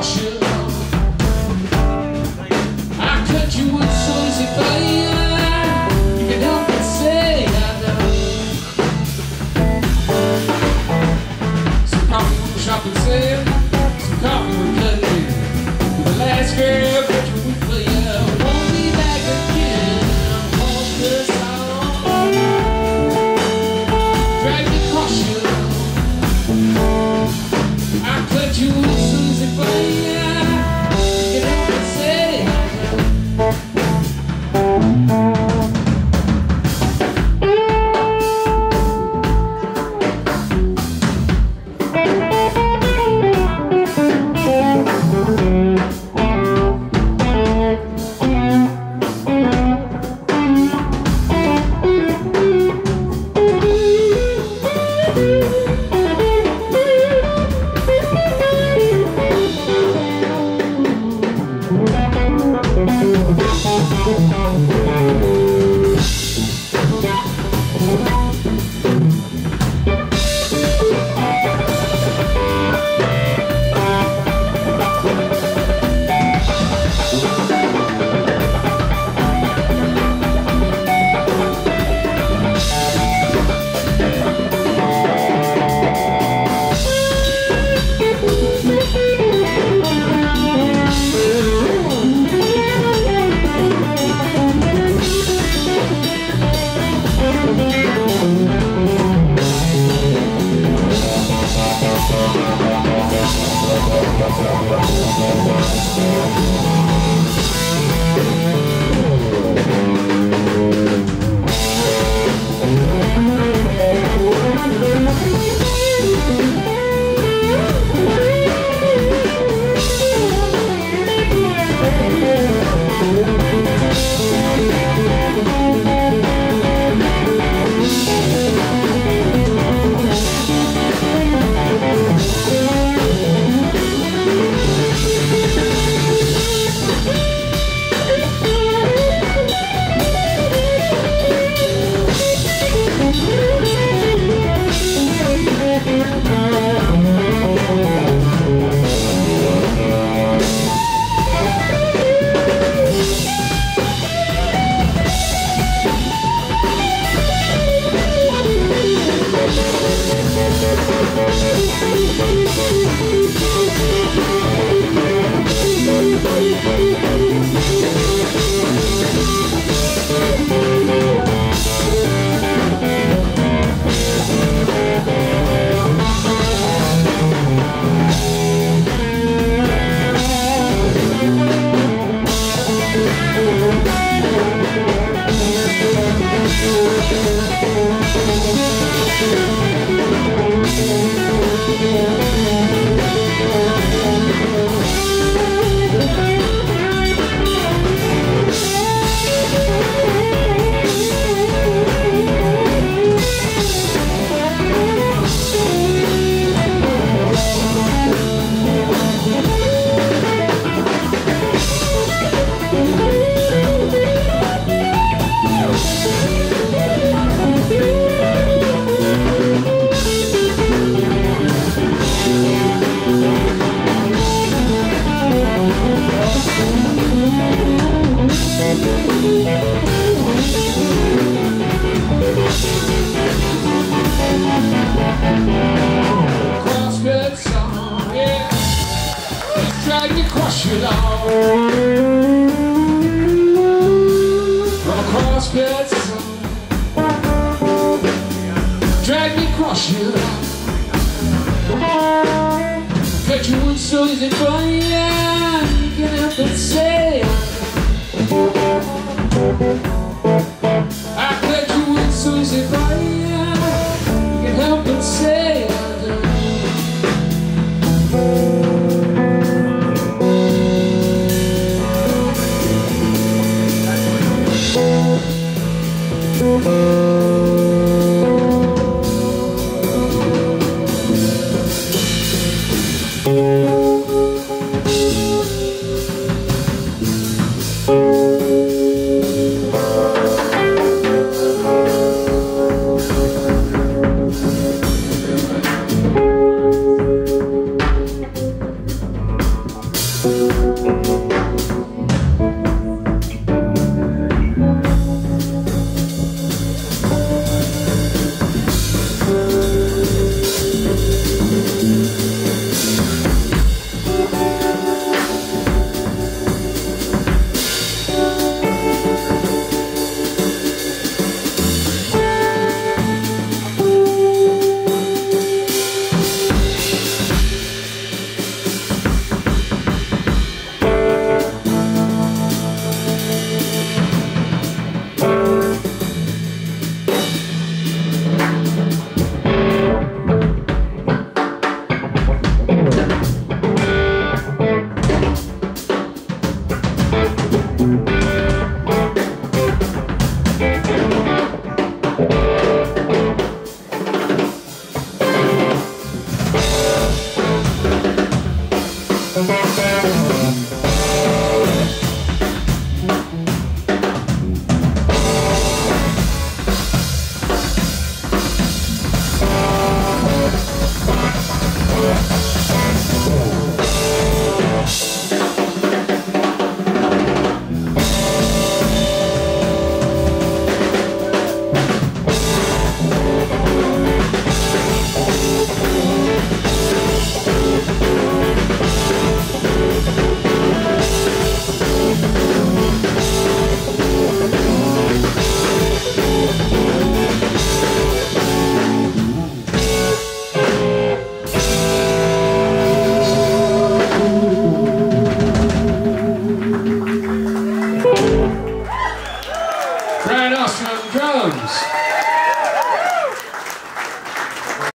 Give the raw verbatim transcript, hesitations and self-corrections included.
cross you. I cut you with so easy fire. You can help but say I know. Some coffee on the shopping sale, some coffee we're cutting in. The last girl that you would play out won't be back again. I'm all this on. Drag me across you. I cut you with so easy fire. You can help but say Crosscut song, yeah. Let's drag me across you now. From a crosscut song, drag me across you now. Cut you with so easy fire. You can help but say I cut you with so easy fire. You can help but say I do. Saxon drums.